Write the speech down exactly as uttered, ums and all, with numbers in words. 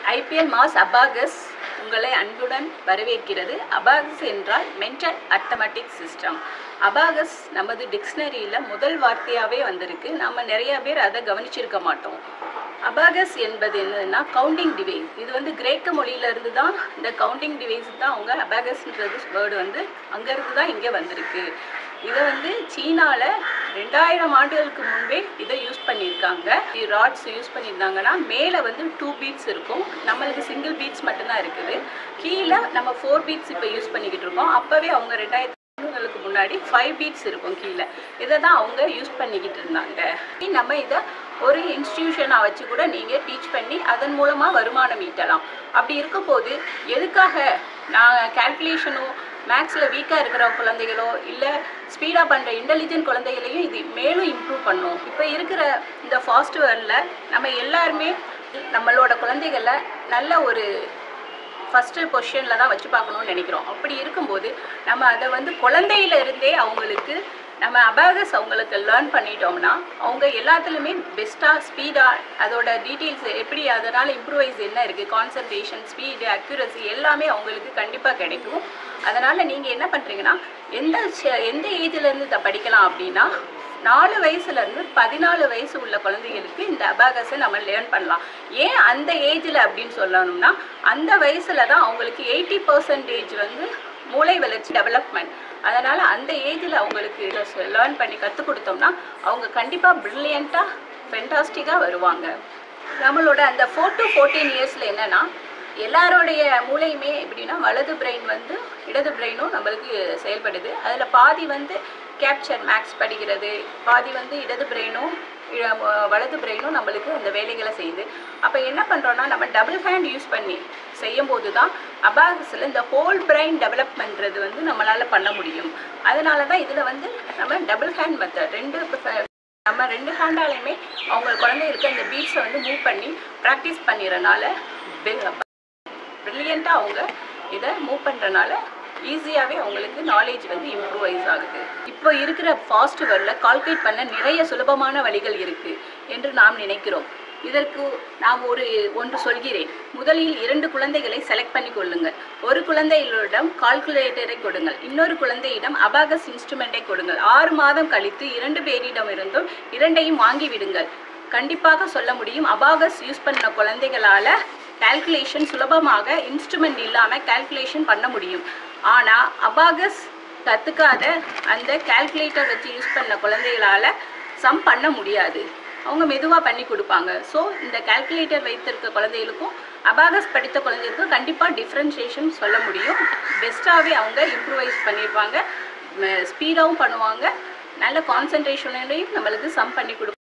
I P L mass abacus உங்களை அன்புடன் வரவேற்கிறது. அபாகஸ் என்றால் மென்டல் அர்த்தமெட்டிக் சிஸ்டம். அபாகஸ் நமது டிக்ஷனரியில் முதல் வார்த்தையாகவே வந்திருக்கு. நம்ம நிறைய பேர் அதை கவனிச்சிருக்க மாட்டோம். அபாகஸ் என்பது என்னதுன்னா கவுண்டிங் டிவைஸ். இது வந்து கிரேக்க மொழியிலேருந்து தான் இந்த கவுண்டிங் டிவைஸ் தான் அவங்க அபாகஸ்ன்றது வேர்டு வந்து அங்கேருந்து தான் இங்கே வந்திருக்கு. இதை வந்து சீனாவில் ரெண்டாயிரம் ஆண்டுகளுக்கு முன்பே இதை யூஸ் பண்ணியிருக்காங்க. ராட்ஸ் யூஸ் பண்ணியிருந்தாங்கன்னா மேலே வந்து டூ பீட்ஸ் இருக்கும், நம்மளுக்கு சிங்கிள் பீட்ஸ் மட்டும்தான் இருக்குது. கீழே நம்ம ஃபோர் பீட்ஸ் இப்போ யூஸ் பண்ணிக்கிட்டு இருக்கோம். அப்போவே அவங்க ரெண்டாயிரத்தி ஆண்டுகளுக்கு முன்னாடி ஃபைவ் பீட்ஸ் இருக்கும் கீழே. இதை தான் அவங்க யூஸ் பண்ணிக்கிட்டு இருந்தாங்க. நம்ம இதை ஒரு இன்ஸ்டிடியூஷனாக வச்சு கூட நீங்கள் டீச் பண்ணி அதன் மூலமாக வருமானம் ஈட்டலாம். அப்படி இருக்கும்போது எதுக்காக நான் கால்குலேஷனோ மேக்ஸில் வீக்காக இருக்கிற குழந்தைகளோ இல்லை ஸ்பீடாக பண்ணுற இன்டெலிஜென்ட் குழந்தைகளையும் இது மேலும் இம்ப்ரூவ் பண்ணும். இப்போ இருக்கிற இந்த ஃபாஸ்ட் வேர்ல்டில் நம்ம எல்லாருமே நம்மளோட குழந்தைகளை நல்ல ஒரு ஃபஸ்ட்டு பொசிஷனில் தான் வச்சு பார்க்கணுன்னு நினைக்கிறோம். அப்படி இருக்கும்போது நம்ம அதை வந்து குழந்தையில இருந்தே அவங்களுக்கு நம்ம அபாகஸ் அவங்களுக்கு லேர்ன் பண்ணிட்டோம்னா அவங்க எல்லாத்துலேயுமே பெஸ்ட்டாக ஸ்பீடாக அதோட டீட்டெயில்ஸ் எப்படி அதனால் இம்ப்ரூவைஸ் என்ன இருக்குது, கான்சன்ட்ரேஷன், ஸ்பீடு, அக்யூரசி எல்லாமே அவங்களுக்கு கண்டிப்பாக கிடைக்கும். அதனால் நீங்கள் என்ன பண்ணுறீங்கன்னா எந்த எந்த ஏஜ்லேருந்து இதை படிக்கலாம் அப்படின்னா நாலு வயசுலேருந்து பதினாலு வயசு உள்ள குழந்தைகளுக்கு இந்த அபாகஸை நம்ம லேர்ன் பண்ணலாம். ஏன் அந்த ஏஜில் அப்படின்னு சொல்லணும்னா அந்த வயசில் தான் அவங்களுக்கு எயிட்டி பர்சன்டேஜ் வந்து மூளை வளர்ச்சி டெவலப்மெண்ட். அதனால் அந்த ஏஜில் அவங்களுக்கு லேர்ன் பண்ணி கற்றுக் கொடுத்தோம்னா அவங்க கண்டிப்பாக ப்ரில்லியண்ட்டாக ஃபென்டாஸ்டிக்காக வருவாங்க. நம்மளோட அந்த ஃபோர் டு ஃபோர்டீன் இயர்ஸில் என்னென்னா எல்லாரோடைய மூளையுமே எப்படின்னா வலது பிரெயின் வந்து இடது பிரெயினும் நம்மளுக்கு செயல்படுது. அதில் பாதி வந்து கேப்சர் மேக்ஸ் படிக்கிறது, பாதி வந்து இடது பிரெயினும் வலது பிரெயினும் நம்மளுக்கு அந்த வேலைகளை செய்யுது. அப்போ என்ன பண்ணுறோன்னா நம்ம டபுள் ஹேண்ட் யூஸ் பண்ணி செய்யும்போது தான் அபாகஸில் இந்த ஹோல் பிரெயின் டெவலப்மெண்ட்றது வந்து நம்மளால் பண்ண முடியும். அதனால தான் இதில் வந்து நம்ம டபுள் ஹேண்ட் மெத்தட் ரெண்டு நம்ம ரெண்டு ஹேண்டாலையுமே அவங்க குழந்தைகளுக்கு அந்த பீட்ஸை வந்து மூவ் பண்ணி ப்ராக்டிஸ் பண்ணிடுறனால ப்ரில்லியண்ட்டாக அவங்க இதை மூவ் பண்ணுறனால ஈஸியாகவே அவங்களுக்கு நாலேஜ் வந்து இம்ப்ரூவைஸ் ஆகுது. இப்போ இருக்கிற ஃபாஸ்ட் வேர்ல்டில் கால்குலேட் பண்ண நிறைய சுலபமான வழிகள் இருக்குது என்று நாம் நினைக்கிறோம். இதற்கு நாம் ஒரு ஒன்று சொல்கிறேன். முதலில் இரண்டு குழந்தைகளை செலக்ட் பண்ணி கொள்ளுங்கள். ஒரு குழந்தையிடம் கால்குலேட்டரை கொடுங்கள், இன்னொரு குழந்தையிடம் அபாகஸ் இன்ஸ்ட்ருமெண்ட்டை கொடுங்கள். ஆறு மாதம் கழித்து இரண்டு பேரிடம் இருந்தும் இரண்டையும் வாங்கி விடுங்கள். கண்டிப்பாக சொல்ல முடியும் அபாகஸ் யூஸ் பண்ண குழந்தைகளால் கால்குலேஷன் சுலபமாக இன்ஸ்ட்ருமெண்ட் இல்லாமல் கால்குலேஷன் பண்ண முடியும். ஆனால் அபாகஸ் கற்றுக்காத அந்த கால்குலேட்டர் வச்சு யூஸ் பண்ண குழந்தைகளால் சம் பண்ண முடியாது. அவங்க மெதுவாக பண்ணி கொடுப்பாங்க. ஸோ இந்த கால்குலேட்டர் வைத்திருக்க குழந்தைகளுக்கும் அபாகஸ் படித்த குழந்தைகளுக்கும் கண்டிப்பாக டிஃப்ரென்ஷியேஷன் சொல்ல முடியும். பெஸ்ட்டாகவே அவங்க இம்ப்ரூவைஸ் பண்ணியிருப்பாங்க, ஸ்பீடாகவும் பண்ணுவாங்க, நல்ல கான்சன்ட்ரேஷனையும் நம்மளுக்கு சம் பண்ணி கொடுப்பாங்க.